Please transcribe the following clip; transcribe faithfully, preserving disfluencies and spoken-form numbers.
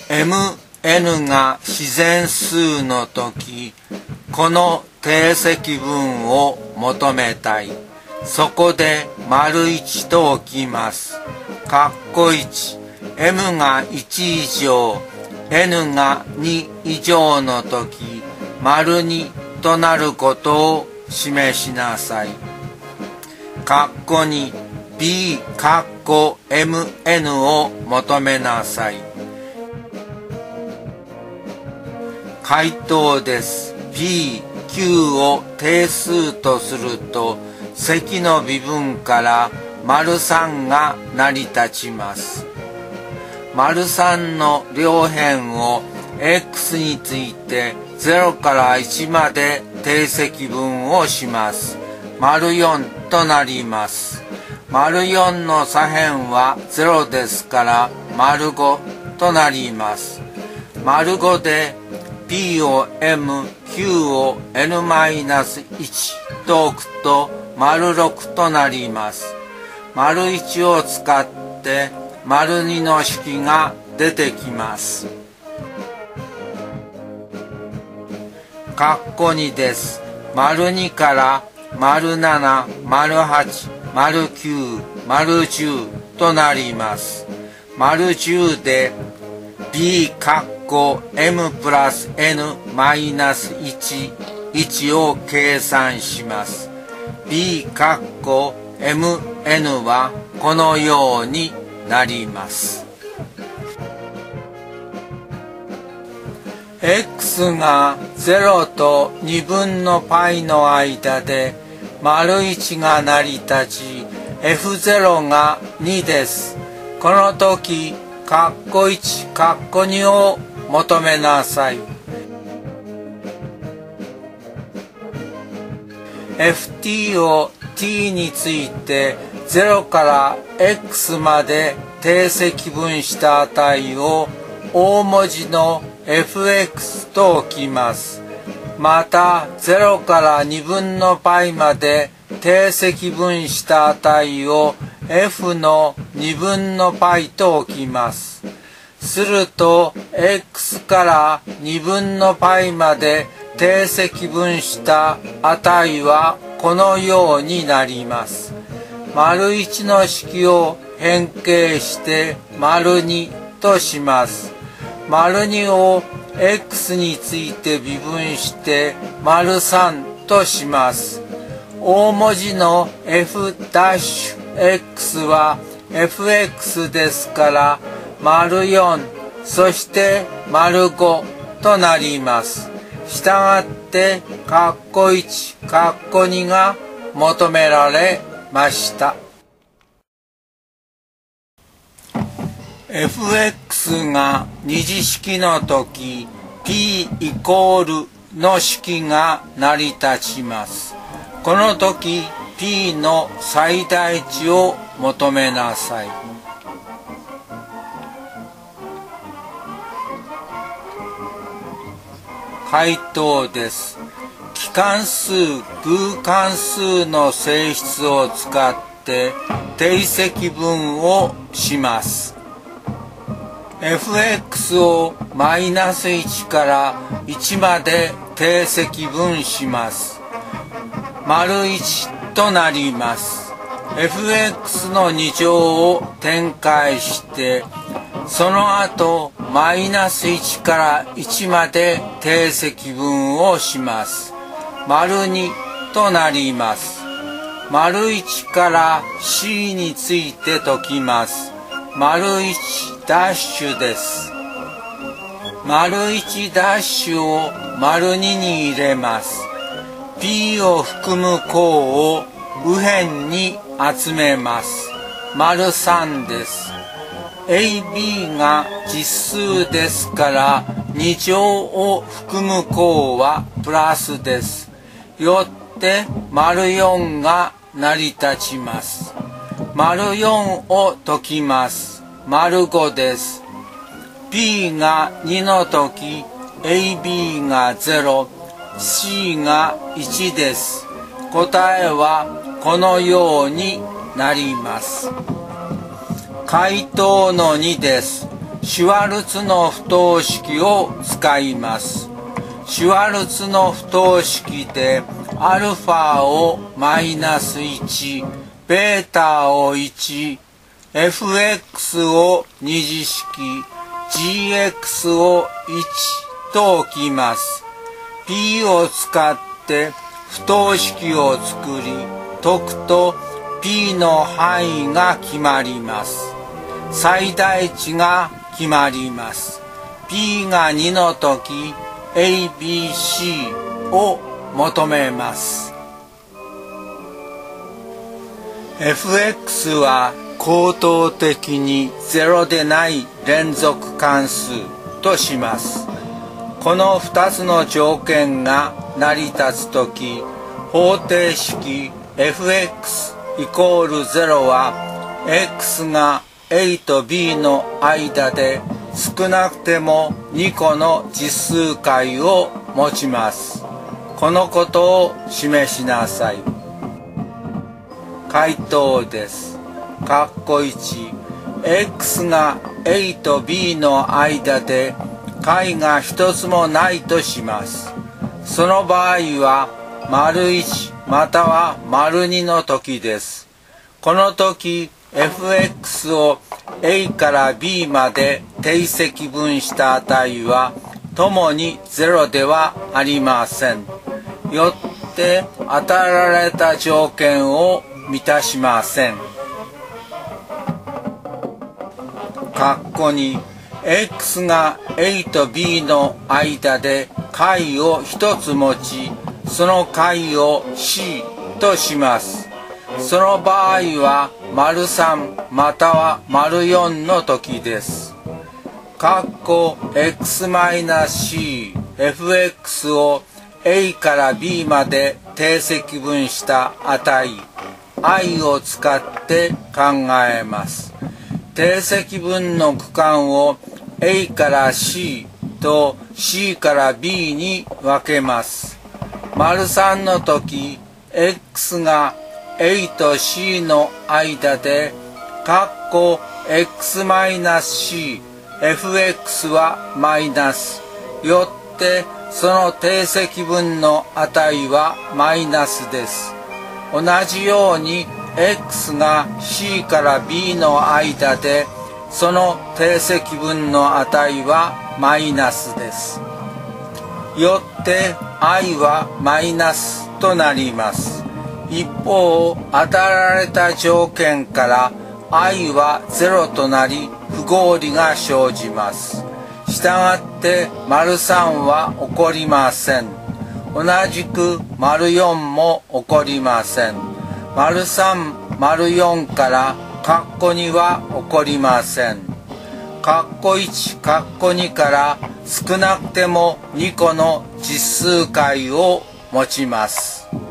エムエヌ が自然数のとき、この定積分を求めたい。そこで丸いちと置きます。括弧いち、M がいち以上、N がに以上のとき、丸にとなることを示しなさい。括弧に B 括弧 エムエヌ を求めなさい。回答です。P、Q を定数とすると、積の微分から丸さんが成り立ちます。丸さんの両辺を X についてゼロからいちまで定積分をします。丸よんとなります。丸よんの左辺はゼロですから丸ごとなります。丸ごで P を M、Q を エヌマイナスいち と置くと丸ろくとなります。丸いちを使って丸にの式が出てきます。括弧にです。丸にから丸なな、丸はち、丸きゅう、丸じゅうとなります。丸じゅうで B 括弧 M プラス N マイナスいち、いちを計算します。B 括弧 エムエヌ はこのようになります。X がゼロとにぶんの π の間で丸いちが成り立ち エフゼロ がにです。この時括弧いち、括弧にを求めなさい。エフティー を t についてゼロから x まで定積分した値を大文字の エフエックス と置きます。またゼロからにぶんの π まで定積分した値を f のにぶんの π と置きます。すると x からにぶんの π まで定積分した値はこのようになります。丸いちの式を変形して丸にとします。丸にを x について微分して丸さんとします。大文字の f'(x) は エフエックス ですから丸よん、そして丸ごとなります。したがって括弧いち、括弧にが求められました。エフエックス が二次式の時 P イコールの式が成り立ちます。この時 P の最大値を求めなさい。回答です。奇関数、偶関数の性質を使って定積分をします。エフエックス をマイナスいちからいちまで定積分します。丸いちとなります。エフエックス のに乗を展開してその後マイナスいちからいちまで定積分をします。丸にとなります。丸いちから C について解きます。丸いちダッシュです。丸いちダッシュを丸にに入れます。P を含む項を右辺に集めます。丸さんです。エービー が実数ですからに乗を含む項はプラスです。よって丸よんが成り立ちます。丸よんを解きます。丸ごです。P がにの時 エービー がゼロ、C がいちです。答えはこのようになります。回答のにです。 シュワルツの不等式を使います。シュワルツの不等式でアルファをマイナスいち、ベータをいち、エフエックス を二次式、ジーエックス をいちと置きます。P を使って不等式を作り解くと P の範囲が決まります。最大値が決まります。P がにの時 エービーシー を求めます。エフエックス は口頭的にゼロでない連続関数とします。このふたつの条件が成り立つとき、方程式 エフエックス イコールゼロは x が A と B の間で少なくてもに個の実数解を持ちます。このことを示しなさい。回答です。括弧いち、x が A と B の間で解が一つもないとします。その場合は、丸いちまたは丸にの時です。この時、エフエックス を A から B まで定積分した値は、ともにゼロではありません。よって、与えられた条件を満たしません。括弧に、x が A と B の間で解を一つ持ち、その解を C とします。その場合は、丸さんまたは丸よんの時です。括弧 x-c、エフエックス を A から B まで定積分した値、i を使って考えます。定積分の区間を A から C と C から B に分けます。丸さんの時、x が A と C の間で、括弧 x-c、エフエックス はマイナス。よって、その定積分の値はマイナスです。同じように、x が C から B の間で、その定積分の値はマイナスです。よって i はマイナスとなります。一方、与えられた条件から i はゼロとなり不合理が生じます。したがって丸さんは起こりません。同じく丸よんも起こりません。丸さん、丸よんから括弧には起こりません。括弧いち、括弧にから少なくてもに個の実数解を持ちます。